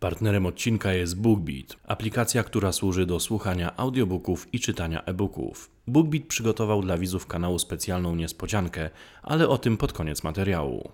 Partnerem odcinka jest BookBeat, aplikacja, która służy do słuchania audiobooków i czytania e-booków. BookBeat przygotował dla widzów kanału specjalną niespodziankę, ale o tym pod koniec materiału.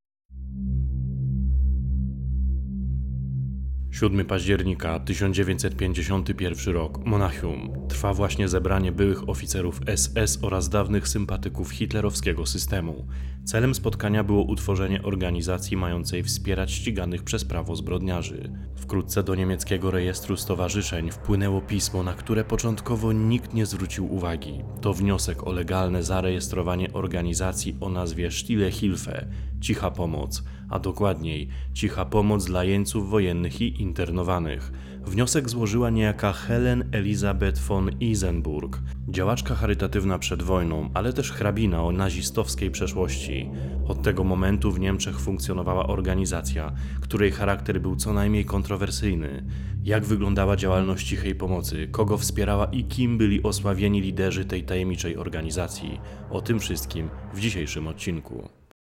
7 października 1951 rok, Monachium. Trwa właśnie zebranie byłych oficerów SS oraz dawnych sympatyków hitlerowskiego systemu. Celem spotkania było utworzenie organizacji mającej wspierać ściganych przez prawo zbrodniarzy. Wkrótce do niemieckiego rejestru stowarzyszeń wpłynęło pismo, na które początkowo nikt nie zwrócił uwagi. To wniosek o legalne zarejestrowanie organizacji o nazwie Stille Hilfe, Cicha Pomoc, a dokładniej Cicha Pomoc dla jeńców wojennych i internowanych. Wniosek złożyła niejaka Helen Elisabeth von Isenburg, działaczka charytatywna przed wojną, ale też hrabina o nazistowskiej przeszłości. Od tego momentu w Niemczech funkcjonowała organizacja, której charakter był co najmniej kontrowersyjny. Jak wyglądała działalność Cichej Pomocy, kogo wspierała i kim byli osławieni liderzy tej tajemniczej organizacji? O tym wszystkim w dzisiejszym odcinku.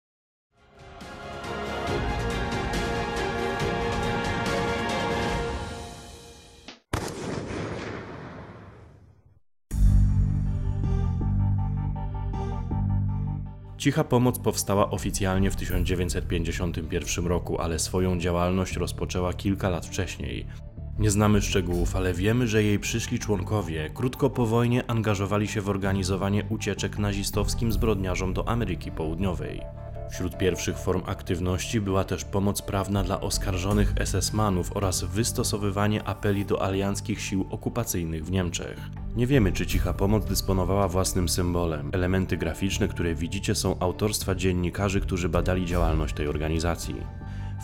Cicha Pomoc powstała oficjalnie w 1951 roku, ale swoją działalność rozpoczęła kilka lat wcześniej. Nie znamy szczegółów, ale wiemy, że jej przyszli członkowie krótko po wojnie angażowali się w organizowanie ucieczek nazistowskim zbrodniarzom do Ameryki Południowej. Wśród pierwszych form aktywności była też pomoc prawna dla oskarżonych SS-manów oraz wystosowywanie apeli do alianckich sił okupacyjnych w Niemczech. Nie wiemy, czy Cicha Pomoc dysponowała własnym symbolem. Elementy graficzne, które widzicie, są autorstwa dziennikarzy, którzy badali działalność tej organizacji. W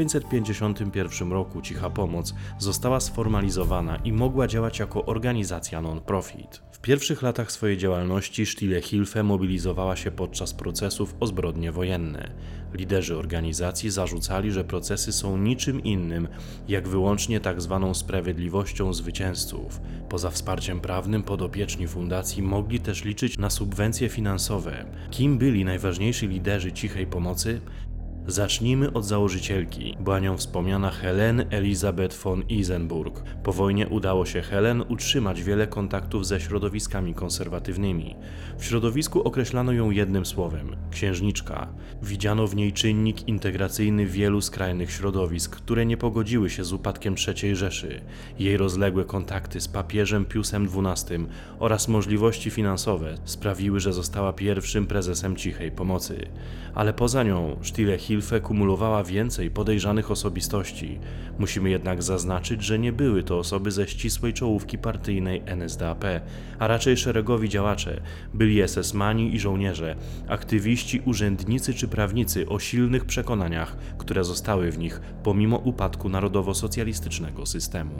1951 roku Cicha Pomoc została sformalizowana i mogła działać jako organizacja non-profit. W pierwszych latach swojej działalności Stille Hilfe mobilizowała się podczas procesów o zbrodnie wojenne. Liderzy organizacji zarzucali, że procesy są niczym innym, jak wyłącznie tzw. sprawiedliwością zwycięzców. Poza wsparciem prawnym podopieczni fundacji mogli też liczyć na subwencje finansowe. Kim byli najważniejsi liderzy Cichej Pomocy? Zacznijmy od założycielki. Była nią wspomniana Helen Elisabeth von Isenburg. Po wojnie udało się Helen utrzymać wiele kontaktów ze środowiskami konserwatywnymi. W środowisku określano ją jednym słowem – księżniczka. Widziano w niej czynnik integracyjny wielu skrajnych środowisk, które nie pogodziły się z upadkiem III Rzeszy. Jej rozległe kontakty z papieżem Piusem XII oraz możliwości finansowe sprawiły, że została pierwszym prezesem Cichej Pomocy. Ale poza nią Stille Hilfe kumulowała więcej podejrzanych osobistości. Musimy jednak zaznaczyć, że nie były to osoby ze ścisłej czołówki partyjnej NSDAP, a raczej szeregowi działacze, byli SS-mani i żołnierze, aktywiści, urzędnicy czy prawnicy o silnych przekonaniach, które zostały w nich pomimo upadku narodowo-socjalistycznego systemu.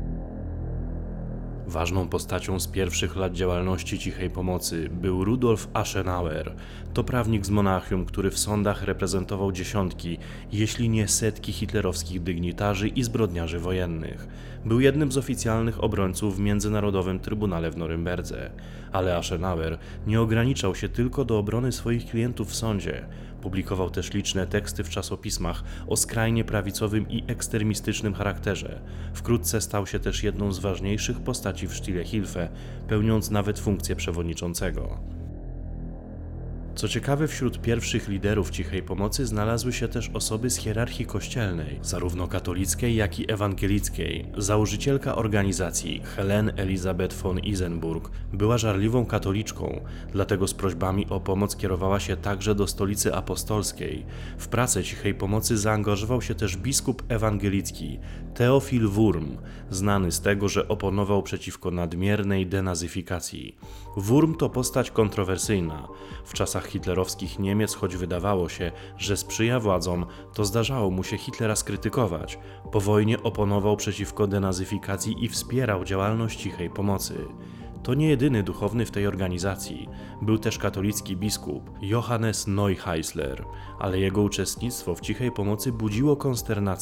Ważną postacią z pierwszych lat działalności Cichej Pomocy był Rudolf Aschenauer. To prawnik z Monachium, który w sądach reprezentował dziesiątki, jeśli nie setki hitlerowskich dygnitarzy i zbrodniarzy wojennych. Był jednym z oficjalnych obrońców w Międzynarodowym Trybunale w Norymberdze. Ale Aschenauer nie ograniczał się tylko do obrony swoich klientów w sądzie. Publikował też liczne teksty w czasopismach o skrajnie prawicowym i ekstremistycznym charakterze. Wkrótce stał się też jedną z ważniejszych postaci w Stille Hilfe, pełniąc nawet funkcję przewodniczącego. Co ciekawe, wśród pierwszych liderów Cichej Pomocy znalazły się też osoby z hierarchii kościelnej, zarówno katolickiej, jak i ewangelickiej. Założycielka organizacji, Helen Elisabeth von Isenburg, była żarliwą katoliczką, dlatego z prośbami o pomoc kierowała się także do Stolicy Apostolskiej. W pracę Cichej Pomocy zaangażował się też biskup ewangelicki, Theophil Wurm, znany z tego, że oponował przeciwko nadmiernej denazyfikacji. Wurm to postać kontrowersyjna. W czasach hitlerowskich Niemiec, choć wydawało się, że sprzyja władzom, to zdarzało mu się Hitlera skrytykować. Po wojnie oponował przeciwko denazyfikacji i wspierał działalność Cichej Pomocy. To nie jedyny duchowny w tej organizacji. Był też katolicki biskup Johannes Neuheisler, ale jego uczestnictwo w Cichej Pomocy budziło konsternację.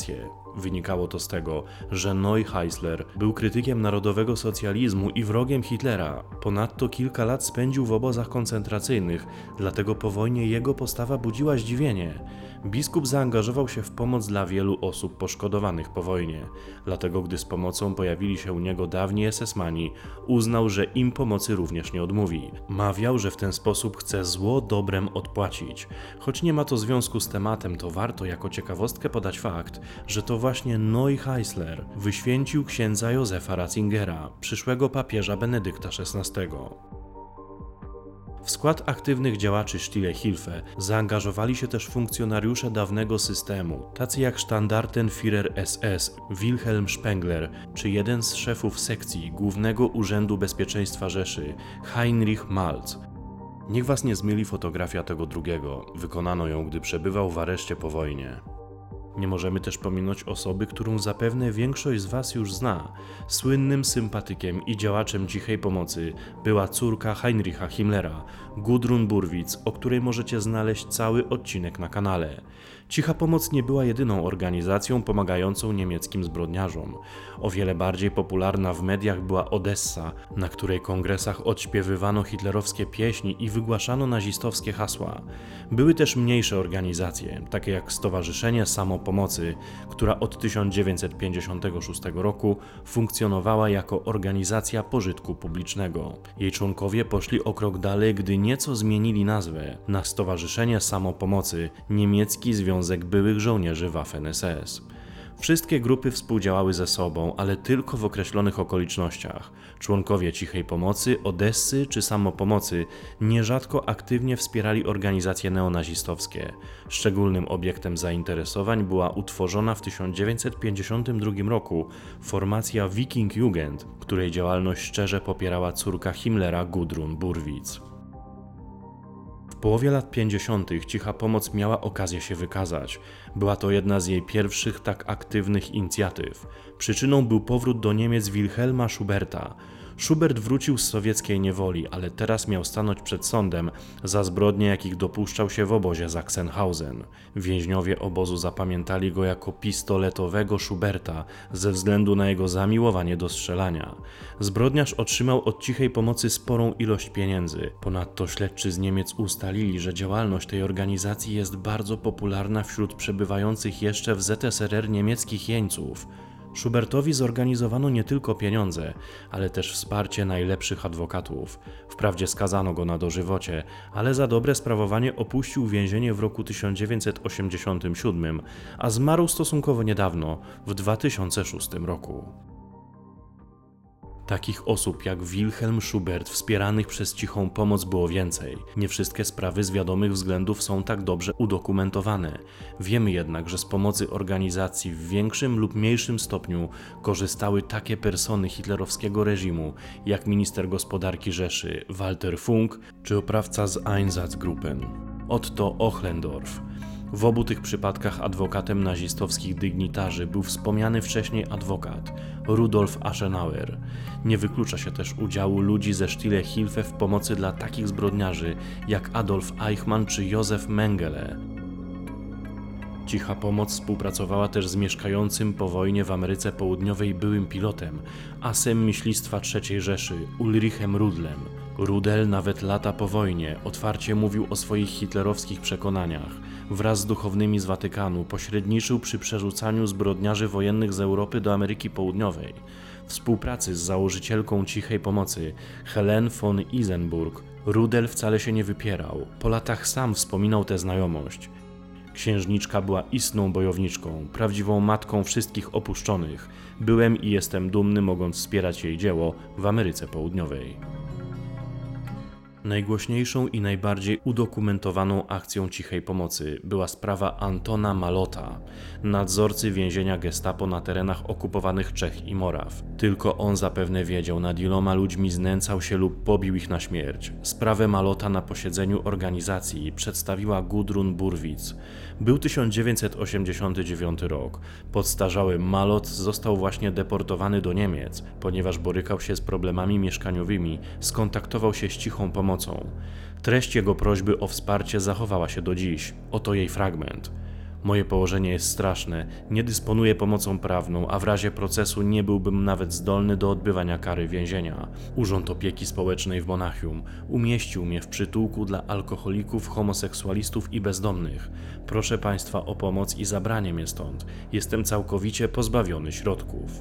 Wynikało to z tego, że Neuheisler był krytykiem narodowego socjalizmu i wrogiem Hitlera. Ponadto kilka lat spędził w obozach koncentracyjnych, dlatego po wojnie jego postawa budziła zdziwienie. Biskup zaangażował się w pomoc dla wielu osób poszkodowanych po wojnie. Dlatego gdy z pomocą pojawili się u niego dawni SS-mani, uznał, że im pomocy również nie odmówi. Mawiał, że w ten sposób chce zło dobrem odpłacić. Choć nie ma to związku z tematem, to warto jako ciekawostkę podać fakt, że to właśnie Neuheisler wyświęcił księdza Józefa Ratzingera, przyszłego papieża Benedykta XVI. W skład aktywnych działaczy Stille Hilfe zaangażowali się też funkcjonariusze dawnego systemu, tacy jak Standartenführer SS Wilhelm Spengler, czy jeden z szefów sekcji Głównego Urzędu Bezpieczeństwa Rzeszy Heinrich Malz. Niech was nie zmyli fotografia tego drugiego, wykonano ją, gdy przebywał w areszcie po wojnie. Nie możemy też pominąć osoby, którą zapewne większość z was już zna. Słynnym sympatykiem i działaczem cichej pomocy była córka Heinricha Himmlera, Gudrun Burwitz, o której możecie znaleźć cały odcinek na kanale. Cicha Pomoc nie była jedyną organizacją pomagającą niemieckim zbrodniarzom. O wiele bardziej popularna w mediach była Odessa, na której kongresach odśpiewywano hitlerowskie pieśni i wygłaszano nazistowskie hasła. Były też mniejsze organizacje, takie jak Stowarzyszenie Samopomocy, która od 1956 roku funkcjonowała jako organizacja pożytku publicznego. Jej członkowie poszli o krok dalej, gdy nieco zmienili nazwę na Stowarzyszenie Samopomocy Niemiecki Związek Byłych Żołnierzy Waffen-SS. Wszystkie grupy współdziałały ze sobą, ale tylko w określonych okolicznościach. Członkowie Cichej Pomocy, Odessy czy Samopomocy nierzadko aktywnie wspierali organizacje neonazistowskie. Szczególnym obiektem zainteresowań była utworzona w 1952 roku formacja Wiking-Jugend, której działalność szczerze popierała córka Himmlera Gudrun Burwitz. W połowie lat 50. Cicha Pomoc miała okazję się wykazać. Była to jedna z jej pierwszych tak aktywnych inicjatyw. Przyczyną był powrót do Niemiec Wilhelma Schuberta. Schubert wrócił z sowieckiej niewoli, ale teraz miał stanąć przed sądem za zbrodnie, jakich dopuszczał się w obozie Sachsenhausen. Więźniowie obozu zapamiętali go jako pistoletowego Schuberta ze względu na jego zamiłowanie do strzelania. Zbrodniarz otrzymał od Cichej Pomocy sporą ilość pieniędzy. Ponadto śledczy z Niemiec ustalili, że działalność tej organizacji jest bardzo popularna wśród przebywających jeszcze w ZSRR niemieckich jeńców. Schubertowi zorganizowano nie tylko pieniądze, ale też wsparcie najlepszych adwokatów. Wprawdzie skazano go na dożywocie, ale za dobre sprawowanie opuścił więzienie w roku 1987, a zmarł stosunkowo niedawno, w 2006 roku. Takich osób jak Wilhelm Schubert wspieranych przez Cichą Pomoc było więcej. Nie wszystkie sprawy z wiadomych względów są tak dobrze udokumentowane. Wiemy jednak, że z pomocy organizacji w większym lub mniejszym stopniu korzystały takie persony hitlerowskiego reżimu jak minister gospodarki Rzeszy Walter Funk czy oprawca z Einsatzgruppen Otto Ochlendorf. W obu tych przypadkach adwokatem nazistowskich dygnitarzy był wspomniany wcześniej adwokat Rudolf Aschenauer. Nie wyklucza się też udziału ludzi ze Stille Hilfe w pomocy dla takich zbrodniarzy jak Adolf Eichmann czy Józef Mengele. Cicha Pomoc współpracowała też z mieszkającym po wojnie w Ameryce Południowej byłym pilotem, asem myślistwa III Rzeszy Ulrichem Rudlem. Rudel nawet lata po wojnie otwarcie mówił o swoich hitlerowskich przekonaniach. Wraz z duchownymi z Watykanu pośredniczył przy przerzucaniu zbrodniarzy wojennych z Europy do Ameryki Południowej. Współpracy z założycielką Cichej Pomocy Helen von Isenburg Rudel wcale się nie wypierał. Po latach sam wspominał tę znajomość. Księżniczka była istną bojowniczką, prawdziwą matką wszystkich opuszczonych. Byłem i jestem dumny, mogąc wspierać jej dzieło w Ameryce Południowej. Najgłośniejszą i najbardziej udokumentowaną akcją Cichej Pomocy była sprawa Antona Malota, nadzorcy więzienia Gestapo na terenach okupowanych Czech i Moraw. Tylko on zapewne wiedział, nad iloma ludźmi znęcał się lub pobił ich na śmierć. Sprawę Malota na posiedzeniu organizacji przedstawiła Gudrun Burwitz. Był 1989 rok. Podstarzały Malot został właśnie deportowany do Niemiec. Ponieważ borykał się z problemami mieszkaniowymi, skontaktował się z Cichą Pomocą. Treść jego prośby o wsparcie zachowała się do dziś. Oto jej fragment. Moje położenie jest straszne, nie dysponuję pomocą prawną, a w razie procesu nie byłbym nawet zdolny do odbywania kary więzienia. Urząd Opieki Społecznej w Monachium umieścił mnie w przytułku dla alkoholików, homoseksualistów i bezdomnych. Proszę Państwa o pomoc i zabranie mnie stąd. Jestem całkowicie pozbawiony środków.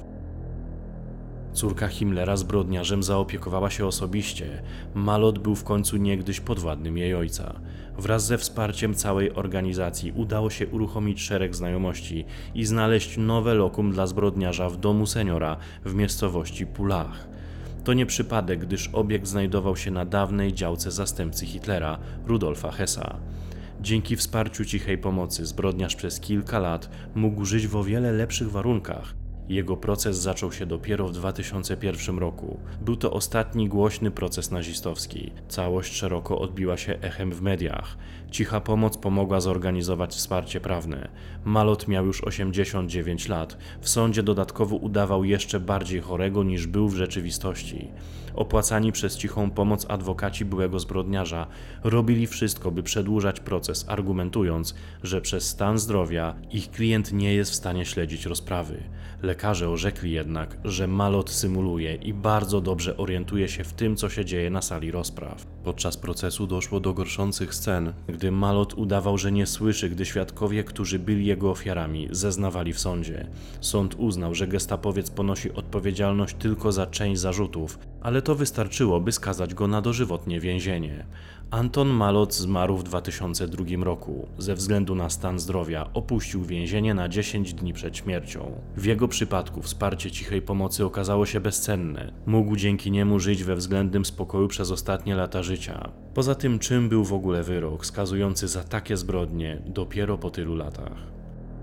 Córka Himmlera zbrodniarzem zaopiekowała się osobiście. Malot był w końcu niegdyś podwładnym jej ojca. Wraz ze wsparciem całej organizacji udało się uruchomić szereg znajomości i znaleźć nowe lokum dla zbrodniarza w domu seniora w miejscowości Pullach. To nie przypadek, gdyż obiekt znajdował się na dawnej działce zastępcy Hitlera, Rudolfa Hessa. Dzięki wsparciu cichej pomocy zbrodniarz przez kilka lat mógł żyć w o wiele lepszych warunkach. Jego proces zaczął się dopiero w 2001 roku. Był to ostatni głośny proces nazistowski. Całość szeroko odbiła się echem w mediach. Cicha pomoc pomogła zorganizować wsparcie prawne. Malot miał już 89 lat. W sądzie dodatkowo udawał jeszcze bardziej chorego niż był w rzeczywistości. Opłacani przez cichą pomoc adwokaci byłego zbrodniarza robili wszystko, by przedłużać proces, argumentując, że przez stan zdrowia ich klient nie jest w stanie śledzić rozprawy. Lekarze orzekli jednak, że Malot symuluje i bardzo dobrze orientuje się w tym, co się dzieje na sali rozpraw. Podczas procesu doszło do gorszących scen, gdy Malot udawał, że nie słyszy, gdy świadkowie, którzy byli jego ofiarami, zeznawali w sądzie. Sąd uznał, że gestapowiec ponosi odpowiedzialność tylko za część zarzutów, ale to wystarczyło, by skazać go na dożywotnie więzienie. Anton Malot zmarł w 2002 roku. Ze względu na stan zdrowia opuścił więzienie na 10 dni przed śmiercią. W jego przypadku wsparcie cichej pomocy okazało się bezcenne. Mógł dzięki niemu żyć we względnym spokoju przez ostatnie lata życia. Poza tym, czym był w ogóle wyrok skazujący za takie zbrodnie dopiero po tylu latach?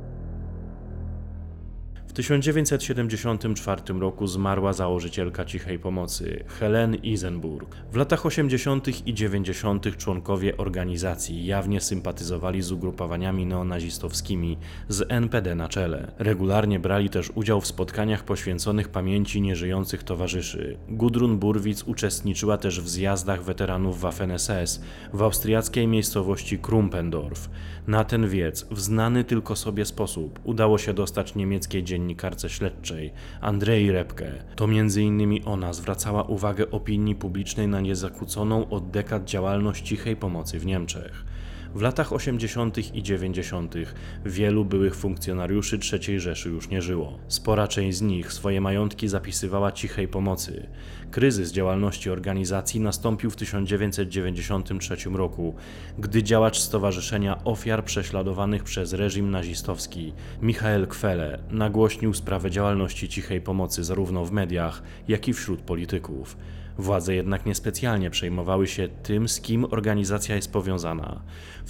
W 1974 roku zmarła założycielka cichej pomocy, Helene Isenburg. W latach 80. i 90. członkowie organizacji jawnie sympatyzowali z ugrupowaniami neonazistowskimi z NPD na czele. Regularnie brali też udział w spotkaniach poświęconych pamięci nieżyjących towarzyszy. Gudrun Burwitz uczestniczyła też w zjazdach weteranów Waffen-SS w austriackiej miejscowości Krumpendorf. Na ten wiec, w znany tylko sobie sposób, udało się dostać niemieckiej dziennikarce śledczej Andrei Repke. To m.in. ona zwracała uwagę opinii publicznej na niezakłóconą od dekad działalność cichej pomocy w Niemczech. W latach 80. i 90. wielu byłych funkcjonariuszy III Rzeszy już nie żyło. Spora część z nich swoje majątki zapisywała cichej pomocy. Kryzys działalności organizacji nastąpił w 1993 roku, gdy działacz Stowarzyszenia Ofiar Prześladowanych przez Reżim Nazistowski, Michael Quelle, nagłośnił sprawę działalności cichej pomocy zarówno w mediach, jak i wśród polityków. Władze jednak niespecjalnie przejmowały się tym, z kim organizacja jest powiązana. W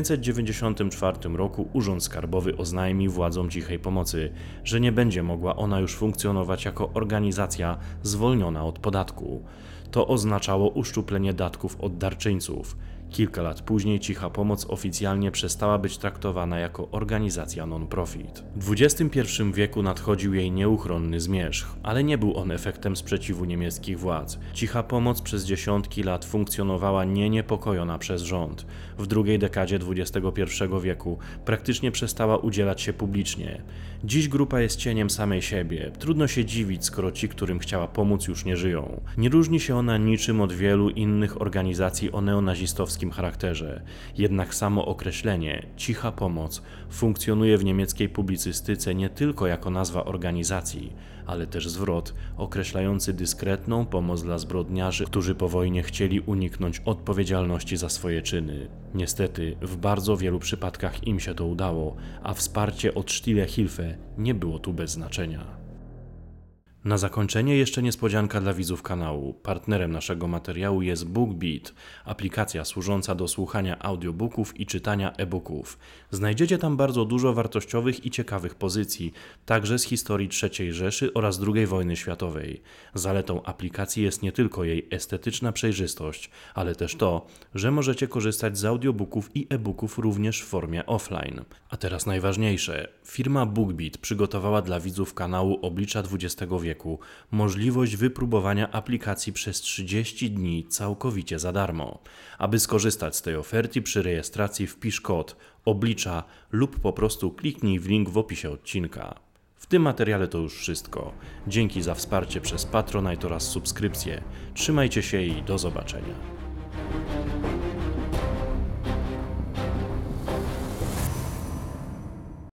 1994 roku Urząd Skarbowy oznajmił władzom cichej pomocy, że nie będzie mogła ona już funkcjonować jako organizacja zwolniona od podatku. To oznaczało uszczuplenie datków od darczyńców. Kilka lat później cicha pomoc oficjalnie przestała być traktowana jako organizacja non-profit. W XXI wieku nadchodził jej nieuchronny zmierzch, ale nie był on efektem sprzeciwu niemieckich władz. Cicha pomoc przez dziesiątki lat funkcjonowała niepokojona przez rząd. W drugiej dekadzie XXI wieku praktycznie przestała udzielać się publicznie. Dziś grupa jest cieniem samej siebie. Trudno się dziwić, skoro ci, którym chciała pomóc, już nie żyją. Nie różni się ona niczym od wielu innych organizacji o neonazistowskim charakterze. Jednak samo określenie cicha pomoc funkcjonuje w niemieckiej publicystyce nie tylko jako nazwa organizacji, ale też zwrot określający dyskretną pomoc dla zbrodniarzy, którzy po wojnie chcieli uniknąć odpowiedzialności za swoje czyny. Niestety, w bardzo wielu przypadkach im się to udało, a wsparcie od Stille Hilfe nie było tu bez znaczenia. Na zakończenie jeszcze niespodzianka dla widzów kanału. Partnerem naszego materiału jest BookBeat, aplikacja służąca do słuchania audiobooków i czytania e-booków. Znajdziecie tam bardzo dużo wartościowych i ciekawych pozycji, także z historii III Rzeszy oraz II wojny światowej. Zaletą aplikacji jest nie tylko jej estetyczna przejrzystość, ale też to, że możecie korzystać z audiobooków i e-booków również w formie offline. A teraz najważniejsze. Firma BookBeat przygotowała dla widzów kanału Oblicza XX wieku możliwość wypróbowania aplikacji przez 30 dni całkowicie za darmo. Aby skorzystać z tej oferty, przy rejestracji wpisz kod oblicza lub po prostu kliknij w link w opisie odcinka. W tym materiale to już wszystko. Dzięki za wsparcie przez Patronite oraz subskrypcję. Trzymajcie się i do zobaczenia.